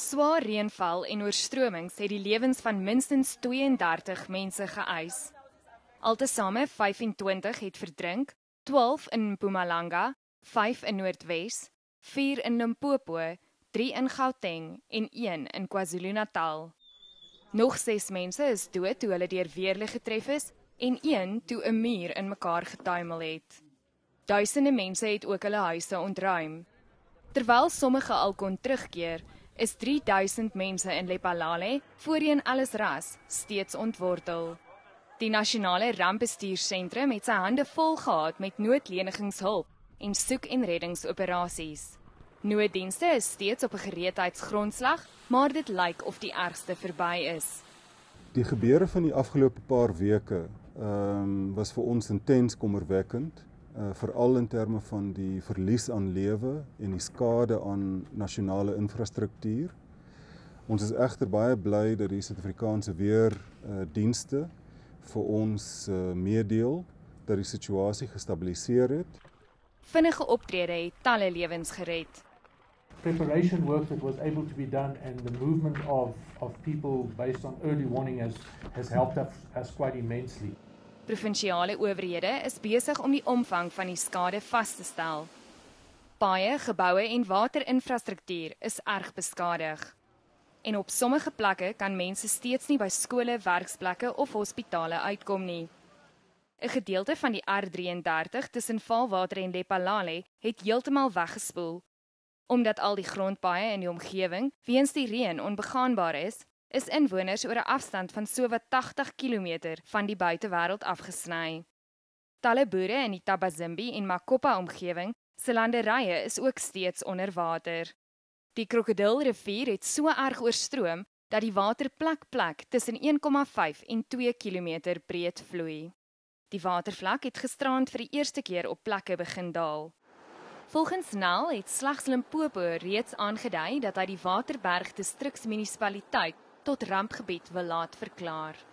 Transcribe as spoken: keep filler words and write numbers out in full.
Swaar reënval en oorstromings het die lewens van minstens tweeëndertig mense geëis. Altesaame vyfentwintig het verdrink, twaalf in Mpumalanga, vyf in Noordwes, vier in Limpopo, drie in Gauteng en een in KwaZulu-Natal. Nog ses mense is dood toe hulle deur weerlig getref is en een toe 'n muur in mekaar getuimel het. Duisende mense het ook hulle huise ontruim. Terwyl sommige al kon terugkeer, is drie duisend mense in Lephalale, voorheen Ellisras, steeds ontwortel. Die Nasionale Rampbestuursentrum het sy hande vol gehad met noodlenigingshulp en soek- en reddingsoperasies. Nooddienste is steeds op 'n gereedheidsgrondslag, maar dit lyk of die ergste verby is. Die gebeure van die afgelope paar weke um, was vir ons intens kommerwekkend, uh, veral in terme van die verlies aan lewe en die skade aan nasionale infrastruktuur. Ons is egter baie bly dat die Suid-Afrikaanse weerdienste uh, vir ons uh, meedeel dat die situasie gestabiliseer het. Vinnige optrede het talle lewens gered. Preparation work that was able to be done and the movement of, of people based on early warning has, has helped us, us quite immensely. Provinsiale owerhede is besig om die omvang van die skade vas te stel. Paaie, geboue en waterinfrastruktuur is erg beskadig. En op sommige plekke kan mense steeds nie by skole, werksplekke of hospitale uitkom nie. 'n Gedeelte van die R drieëndertig tussen Valwater en Lephalale het heeltemal weggespoel. Omdat al die grondpaaie in die omgewing weens die reën onbegaanbaar is, is inwoners oor 'n afstand van sowat tagtig kilometer van die buitewêreld afgesny. Talle boere in die Tabazimbi en Makopa omgewing se landerye is ook steeds onder water. Die Krokodilrivier het so erg oorstroom dat die water plek plek tussen een komma vyf en twee kilometer breed vloei. Die watervlak het gisterand vir die eerste keer op plekke begin daal. Volgens Nel het slegs Limpopo reeds aangedui dat hy die Waterberg distriksmunisipaliteit tot rampgebied wil laat verklaar.